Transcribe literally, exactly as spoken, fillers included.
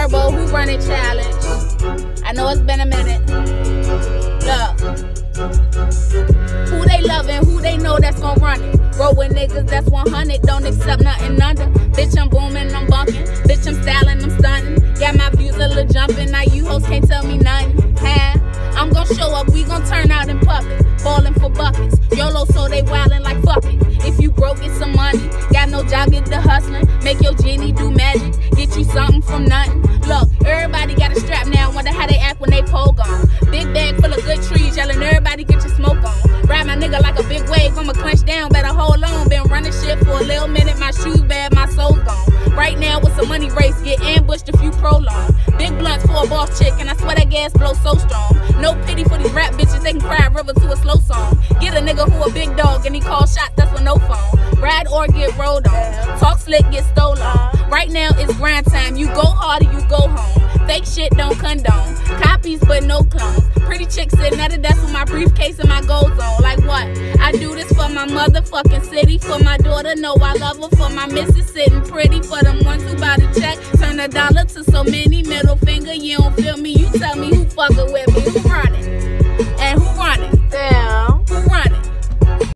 herbo, who running challenge? I know it's been a minute. Look, who they loving, who they know that's gon' run it. Roll with niggas that's one hundred, don't accept nothing under. Bitch, I'm booming, I'm bunking. Bitch, I'm styling, I'm stunting. Got my views a little jumping, now you hoes can't tell me nothing. Huh? I'm gon' show up, we gon' turn out in public. Ballin' for buckets, YOLO so they wildin' like fuck it. If you broke, get some money. Got no job, get the hustlin'. Make your genie do magic, get you something from nothing. Look, everybody got a strap now, wonder how they act when they pole gone. Big bag full of good trees, yellin' everybody get your smoke on. Ride my nigga like a big wave, I'ma clench down, better hold on. Been running shit for a little minute, my shoes bad, my soul's gone. Right now it's a money race, get ambushed if you prolong. Big blunts for a boss chick, and I swear that gas blows so strong. No pity for these rap bitches, they can cry a river to a slow song. Get a nigga who a big dog and he call shots, that's with no phone. Ride or get rolled on, talk slick, get stolen. Right now it's grind time, you go hard or you go home. Fake shit don't condone, copies but no clones. Pretty chick sitting at a desk with my briefcase and my gold zone. Like what? I do this for my motherfucking city, for my daughter, know I love her, for my missus sitting pretty, for them ones who bout to check, turn a dollar to so many, middle finger, you don't feel me, you tell me who fucking with me.